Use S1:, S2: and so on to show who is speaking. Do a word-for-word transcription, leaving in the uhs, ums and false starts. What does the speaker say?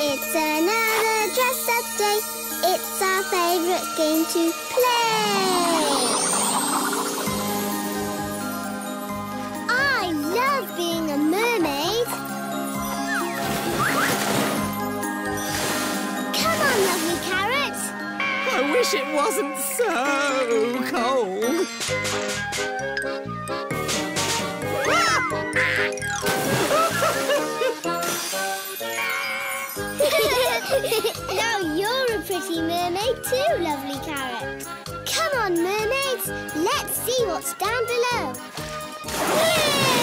S1: It's another dress-up day. It's our favourite game to play. I love being a mermaid. Come on, lovely carrot.
S2: I wish it wasn't so cold.
S1: Now you're a pretty mermaid too, lovely carrot. Come on, mermaids. Let's see what's down below. Whee!